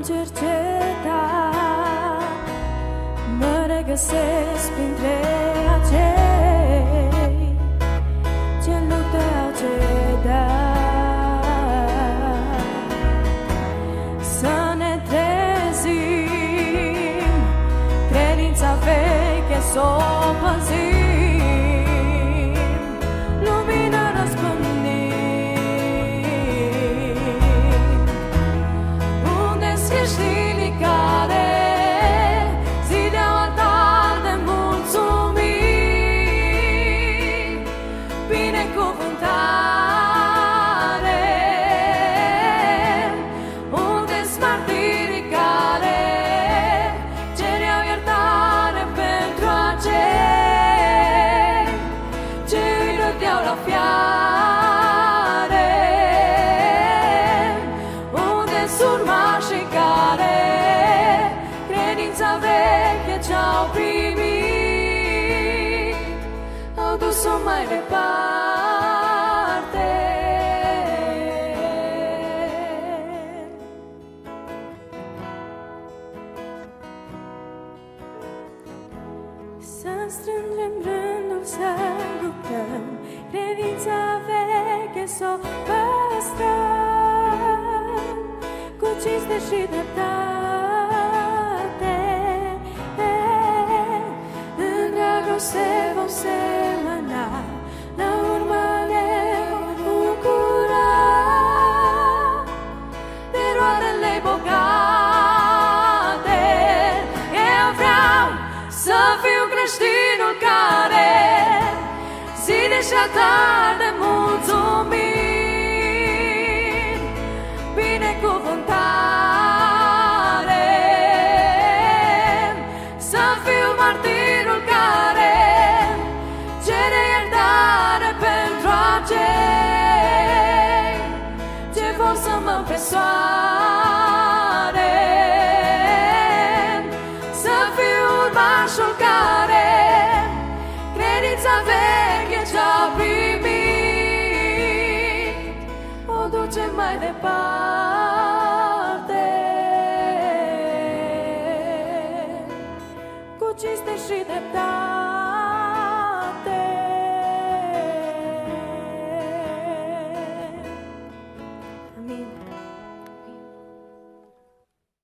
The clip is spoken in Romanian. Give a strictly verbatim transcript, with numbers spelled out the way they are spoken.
cercetat, mă regăsesc printre acei ce luptă au cedat. Să ne trezim, credința veche s-o păzim, lumină răspândim. Unde-s creștinii care zideau altar de mulțumiri, binecuvântare? Unde-s martirii care cereau iertare pentru acei ce îi rădeau la fiare? Unde-s urmașii care credința veche ce-au primit au dus-o mai departe? Să strângem rândul, să luptăm, credința veche s-o păstrăm, cu cinste și dreptate. În dragoste vom semăna, la urmă ne vom bucura de roadele bogate. Eu vreau să fiu creștinul care zidește altar de mulțumiri, binecuvântare. Să fiu martirul care cere iertare pentru acei ce vor să mă împresoare. Să fiu urmașul care credința veche ce-a primit o duce mai departe, cu cinste și dreptate.